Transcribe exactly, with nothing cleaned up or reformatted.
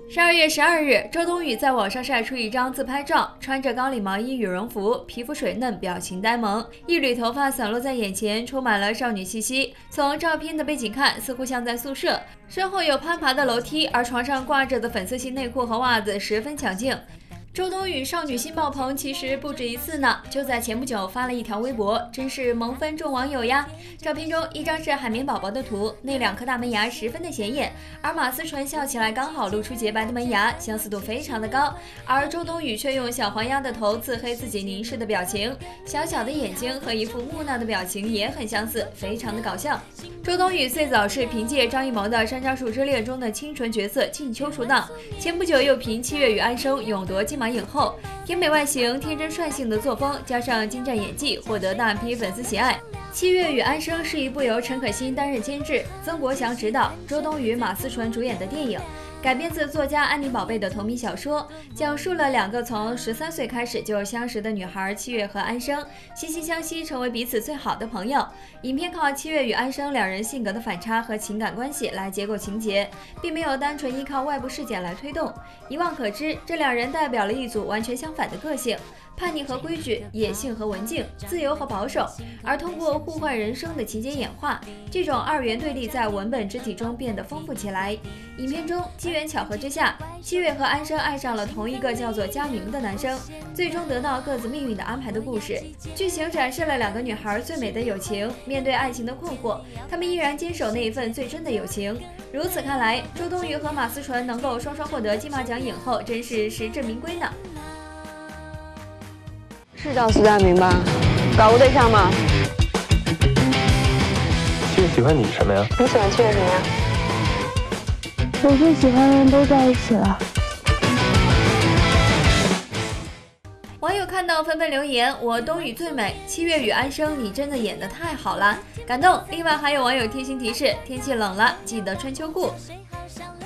十二月十二日，周冬雨在网上晒出一张自拍照，穿着高领毛衣羽绒服，皮肤水嫩，表情呆萌，一缕头发散落在眼前，充满了少女气息。从照片的背景看，似乎像在宿舍，身后有攀爬的楼梯，而床上挂着的粉色系内裤和袜子十分抢镜。周冬雨少女心爆棚，其实不止一次呢。就在前不久发了一条微博，真是萌翻众网友呀！照片中一张是海绵宝宝的图，那两颗大门牙十分的显眼，而马思纯笑起来刚好露出洁白的门牙，相似度非常的高。而周冬雨却用小黄鸭的头自黑自己凝视的表情，小小的眼睛和一副木讷的表情也很相似，非常的搞笑。周冬雨最早是凭借张艺谋的《山楂树之恋》中的清纯角色静秋出道，前不久又凭《七月与安生》勇夺金马影后，甜美外形、天真率性的作风，加上精湛演技，获得大批粉丝喜爱。《七月与安生》是一部由陈可辛担任监制、曾国祥执导、周冬雨、马思纯主演的电影，改编自作家安妮宝贝的同名小说，讲述了两个从十三岁开始就相识的女孩七月和安生惺惺相惜，成为彼此最好的朋友。影片靠七月与安生两人性格的反差和情感关系来结构情节，并没有单纯依靠外部事件来推动。一望可知，这两人代表了一组完全相反的个性。叛逆和规矩，野性和文静，自由和保守，而通过互换人生的情节演化，这种二元对立在文本肢体中变得丰富起来。影片中机缘巧合之下，七月和安生爱上了同一个叫做佳明的男生，最终得到各自命运的安排的故事。剧情展示了两个女孩最美的友情，面对爱情的困惑，她们依然坚守那一份最真的友情。如此看来，周冬雨和马思纯能够双双获得金马奖影后，真是实至名归呢。 是叫苏佳明吧？搞过对象吗？ 七月喜欢你什么呀？ 你喜欢七月什么呀？ 我最喜欢的人都在一起了。 网友看到纷纷留言：我冬雨最美，七月与安生，你真的演得太好了，感动。另外还有网友贴心提示：天气冷了，记得穿秋裤。